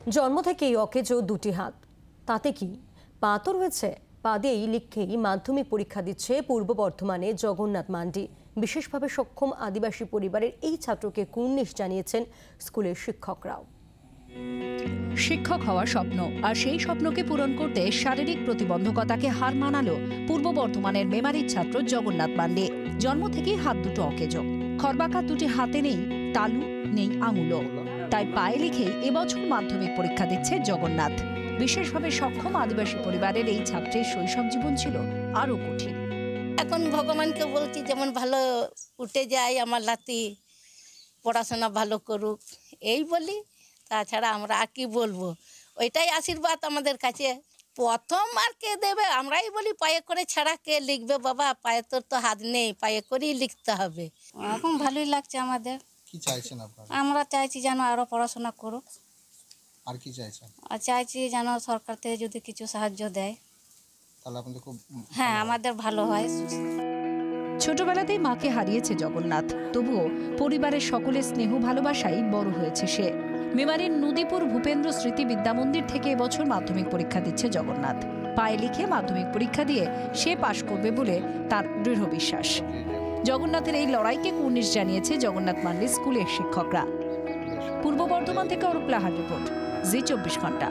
জন্ম থেকেই অকেজো দুটি হাত, তাতে কি পা তো রয়েছে? পা দিয়েই লিখেই মাধ্যমিক পরীক্ষা দিচ্ছে পূর্ব বর্ধমানে জগন্নাথ মান্ডি। বিশেষভাবে সক্ষম আদিবাসী পরিবারের এই ছাত্রকে কুর্নিশ জানিয়েছেন স্কুলের শিক্ষকরাও। শিক্ষক হওয়া স্বপ্ন, আর সেই স্বপ্নকে পূরণ করতে শারীরিক প্রতিবন্ধকতাকে হার মানালো পূর্ব বর্ধমানের মেমারির ছাত্র জগন্নাথ মান্ডি। জন্ম থেকেই হাত দুটো অকেজো, খর্বাকার দুটি হাতে নেই তালু, নেই আঙুলও। তাই পায়ে লিখেই এবছর মাধ্যমিক পরীক্ষা দিচ্ছে জগন্নাথ। বিশেষভাবে সক্ষম আদিবাসী পরিবারের এই ছাত্রের শৈশব জীবন ছিল আরো কঠিন। এখন ভগবানকে বলছি যেমন ভালো উঠে যায় আমার লাতি, পড়াশোনা ভালো করুক, এই বলি। তাছাড়া আমরা আর কি বলবো, ওইটাই আশীর্বাদ আমাদের কাছে। প্রথম আর কে দেবে, আমরাই বলি পায়ে করে ছাড়া কে লিখবে বাবা, পায়ে তোর তো হাত নেই, পায়ে করেই লিখতে হবে। এখন ভালোই লাগছে আমাদের। কি চাইছেন আপনারা? আমরা চাইছি যেন আরো পড়াশোনা করুক। আর কি চাইছেন? আর চাইছি যেন সরকার থেকে যদি কিছু সাহায্য দেয় তাহলে আপনাদের খুব হ্যাঁ আমাদের ভালো হয়। ছোটবেলাতেই মাকে হারিয়েছে জগন্নাথ, তবুও পরিবারের সকলের স্নেহ ভালোবাসাই বড় হয়েছে সে। মেমারির নদীপুর ভূপেন্দ্র স্মৃতি বিদ্যামন্দির থেকে এবছর মাধ্যমিক পরীক্ষা দিচ্ছে জগন্নাথ। পায়ে লিখে মাধ্যমিক পরীক্ষা দিয়ে সে পাশ করবে বলে তার দৃঢ় বিশ্বাস। জগন্নাথের এই লড়াইকে কুর্নিশ জানিয়েছে জগন্নাথ মান্ডি স্কুলের শিক্ষকরা। পূর্ব বর্ধমান থেকে অরূপ লাহার রিপোর্ট, জি 24 ঘন্টা।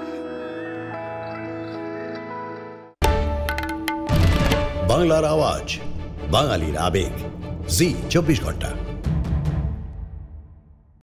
বাংলার আওয়াজ, বাঙালির আবেগ, জি 24 ঘন্টা।